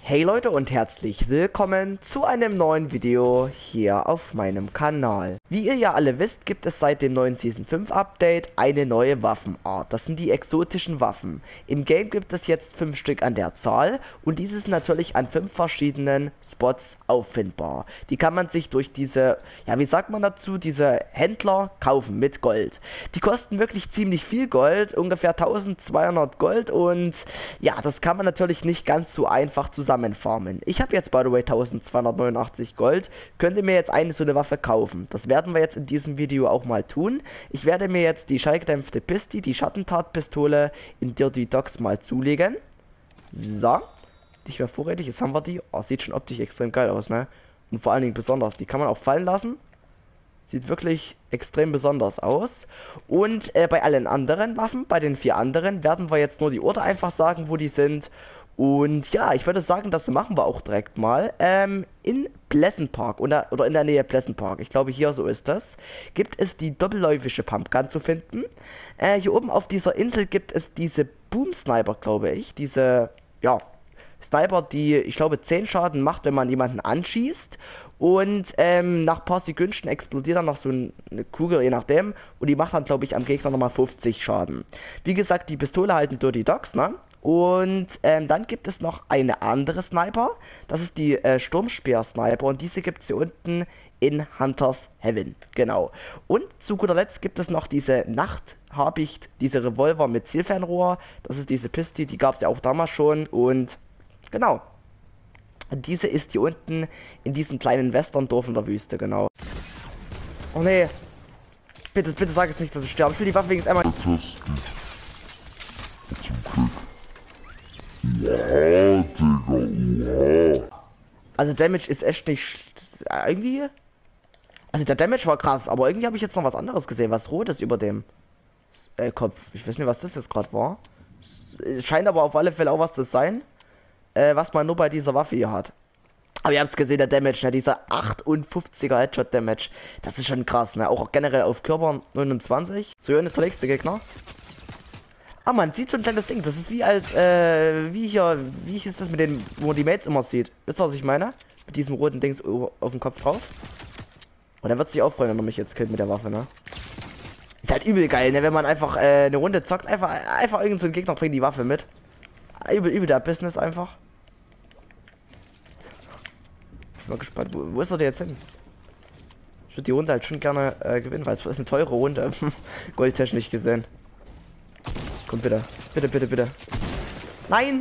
Hey Leute und herzlich willkommen zu einem neuen Video hier auf meinem Kanal. Wie ihr ja alle wisst, gibt es seit dem neuen Season 5 Update eine neue Waffenart. Das sind die exotischen Waffen. Im Game gibt es jetzt 5 Stück an der Zahl und diese sind natürlich an 5 verschiedenen Spots auffindbar. Die kann man sich durch diese, ja wie sagt man dazu, diese Händler kaufen mit Gold. Die kosten wirklich ziemlich viel Gold, ungefähr 1200 Gold und ja, das kann man natürlich nicht ganz so einfach zusammenfarmen. Ich habe jetzt by the way 1289 Gold, könnte mir jetzt eine so eine Waffe kaufen. Das werden wir jetzt in diesem Video auch mal tun. Ich werde mir jetzt die schallgedämpfte Pisti, die Schattentatpistole in Dirty Docks mal zulegen. So, nicht mehr vorrätig, jetzt haben wir die. Oh, sieht schon optisch extrem geil aus, ne? Und vor allen Dingen besonders, die kann man auch fallen lassen. Sieht wirklich extrem besonders aus. Und bei allen anderen Waffen, bei den 4 anderen, werden wir jetzt nur die Orte einfach sagen, wo die sind. Und ja, ich würde sagen, das machen wir auch direkt mal. In Pleasant Park oder in der Nähe Pleasant Park, ich glaube hier so ist das, gibt es die doppelläufige Pumpgun zu finden. Hier oben auf dieser Insel gibt es diese Boom Sniper, glaube ich. Diese, ja, Sniper, die, ich glaube, 10 Schaden macht, wenn man jemanden anschießt. Und nach ein paar Sekunden explodiert dann noch so eine Kugel, je nachdem. Und die macht dann, glaube ich, am Gegner nochmal 50 Schaden. Wie gesagt, die Pistole halten Dirty Docks, ne? Und dann gibt es noch eine andere Sniper. Das ist die Sturmspeer-Sniper. Und diese gibt es hier unten in Hunters Heaven. Genau. Und zu guter Letzt gibt es noch diese Nachthabicht, diese Revolver mit Zielfernrohr. Das ist diese Pisti, die gab es ja auch damals schon. Und genau. Diese ist hier unten in diesem kleinen Westerndorf in der Wüste, genau. Oh nee. Bitte, bitte sag es nicht, dass ich sterbe. Ich will die Waffe wenigstens einmal... Oha, Digga, oha. Also Damage ist echt nicht... irgendwie... Also der Damage war krass, aber irgendwie habe ich jetzt noch was anderes gesehen, was Rotes über dem Kopf. Ich weiß nicht, was das jetzt gerade war. Es scheint aber auf alle Fälle auch was zu sein, was man nur bei dieser Waffe hier hat. Aber ihr habt es gesehen, der Damage, ne? Dieser 58er Headshot Damage. Das ist schon krass, ne? Auch generell auf Körper 29. So, hier ist der nächste Gegner. Ah, man sieht so ein kleines Ding. Das ist wie als, wie ist das mit den, wo man die Mates immer sieht. Wisst ihr, was ich meine? Mit diesem roten Dings auf dem Kopf drauf. Und er wird sich auch freuen, wenn er mich jetzt killt mit der Waffe, ne? Ist halt übel geil, ne? Wenn man einfach eine Runde zockt, einfach irgend so ein Gegner bringt die Waffe mit. Übel der Business einfach. Ich bin mal gespannt, wo ist er denn jetzt hin? Ich würde die Runde halt schon gerne gewinnen, weil es ist eine teure Runde. Goldtechnisch gesehen. Komm bitte. Bitte. Nein.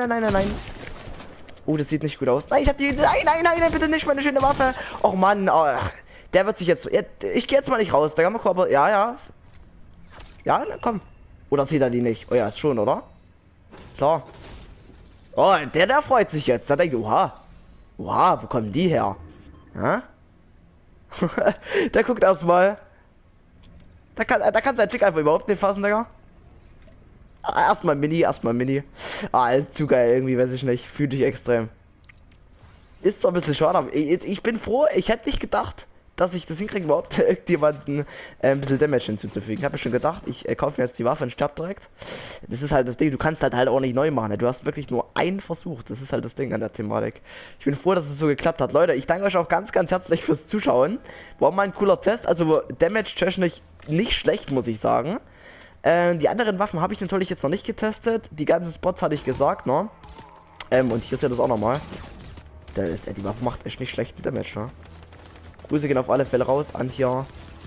Oh, das sieht nicht gut aus. Nein, ich hab die... Nein, bitte nicht meine schöne Waffe. Och Mann, oh, der wird sich jetzt... Ich gehe jetzt mal nicht raus. Da kann man aber... Ja. Ja, komm. Oder sieht er die nicht? Oh ja, ist schon, oder? Klar. Oh, der freut sich jetzt. Da denkt, oha, wo kommen die her? Ja? Der guckt erstmal. Da kann sein Trick einfach überhaupt nicht fassen, Digga. Erstmal Mini. Ah, ist zu geil irgendwie, weiß ich nicht. Fühlt dich extrem. Ist zwar ein bisschen schade, aber ich bin froh. Ich hätte nicht gedacht, dass ich das hinkriege, überhaupt irgendjemanden ein bisschen Damage hinzuzufügen. Ich habe mir schon gedacht, ich kaufe mir jetzt die Waffe und sterbe direkt. Das ist halt das Ding, du kannst halt auch nicht neu machen. Ne? Du hast wirklich nur einen Versuch. Das ist halt das Ding an der Thematik. Ich bin froh, dass es so geklappt hat. Leute, ich danke euch auch ganz herzlich fürs Zuschauen. War mal ein cooler Test. Also Damage-technisch nicht schlecht, muss ich sagen. Die anderen Waffen habe ich natürlich jetzt noch nicht getestet. Die ganzen Spots hatte ich gesagt, ne? Und hier ist ja das auch nochmal. Die Waffe macht echt nicht schlechten Damage, ne? Grüße gehen auf alle Fälle raus an hier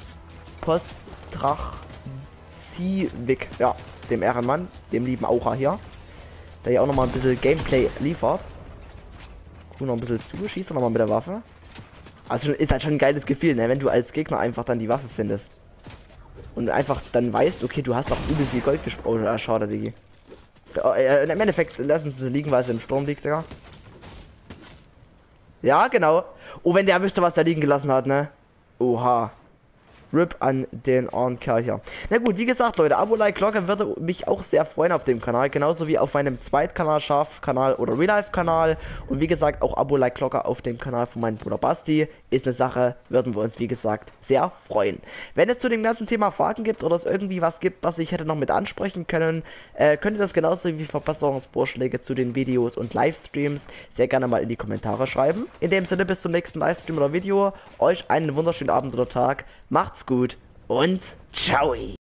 Postrachziewik, ja, dem Ehrenmann, dem lieben Aura hier, der hier auch noch mal ein bisschen Gameplay liefert. Guck noch ein bisschen zu, schießt er noch mal mit der Waffe. Also ist halt schon ein geiles Gefühl, ne, wenn du als Gegner einfach dann die Waffe findest und einfach dann weißt, okay, du hast auch übel viel Gold gesprochen. Oh, schade, Digi. Im Endeffekt lassen sie liegen, weil es im Sturm liegt, Digga. Ja, genau. Oh, wenn der wüsste, was der liegen gelassen hat, ne? Oha. RIP an den armen Kerl hier. Na gut, wie gesagt, Leute, Abo, Like, Glocke würde mich auch sehr freuen auf dem Kanal. Genauso wie auf meinem Zweitkanal, Schaf-Kanal oder Real-Life-Kanal. Und wie gesagt, auch Abo, Like, Glocke auf dem Kanal von meinem Bruder Basti. Ist eine Sache, würden wir uns, wie gesagt, sehr freuen. Wenn es zu dem ganzen Thema Fragen gibt oder es irgendwie was gibt, was ich hätte noch mit ansprechen können, könnt ihr das genauso wie Verbesserungsvorschläge zu den Videos und Livestreams sehr gerne mal in die Kommentare schreiben. In dem Sinne, bis zum nächsten Livestream oder Video. Euch einen wunderschönen Abend oder Tag. Macht's gut und ciao.